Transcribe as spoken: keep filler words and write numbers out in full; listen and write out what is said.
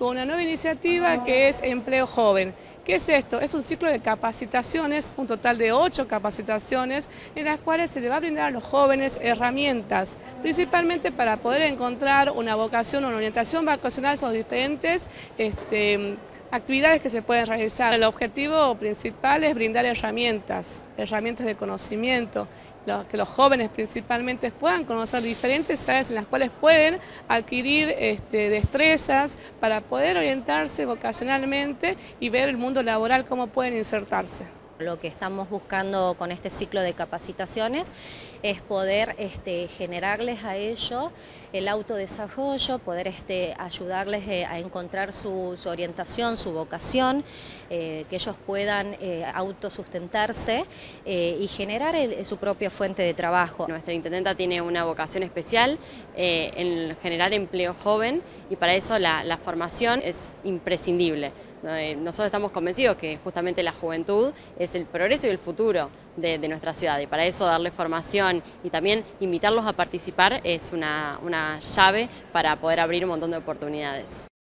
con una nueva iniciativa que es Empleo Joven. ¿Qué es esto? Es un ciclo de capacitaciones, un total de ocho capacitaciones, en las cuales se le va a brindar a los jóvenes herramientas, principalmente para poder encontrar una vocación o una orientación vocacional sobre diferentes este, actividades que se pueden realizar. El objetivo principal es brindar herramientas, herramientas de conocimiento, que los jóvenes principalmente puedan conocer diferentes áreas en las cuales pueden adquirir este, destrezas para poder orientarse vocacionalmente y ver el mundo laboral, cómo pueden insertarse. Lo que estamos buscando con este ciclo de capacitaciones es poder este, generarles a ellos el autodesarrollo, poder este, ayudarles eh, a encontrar su, su orientación, su vocación, eh, que ellos puedan eh, autosustentarse eh, y generar el, su propia fuente de trabajo. Nuestra intendenta tiene una vocación especial eh, en generar empleo joven y para eso la, la formación es imprescindible. Nosotros estamos convencidos que justamente la juventud es el progreso y el futuro de, de nuestra ciudad y para eso darle formación y también invitarlos a participar es una, una llave para poder abrir un montón de oportunidades.